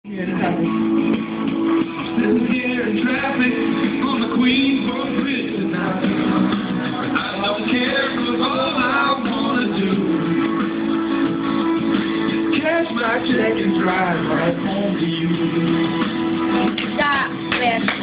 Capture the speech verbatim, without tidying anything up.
Still here in traffic on the Queensboro Bridge tonight. I don't care, 'cause all I wanna do is cash my check and drive right home to you. Stop, man.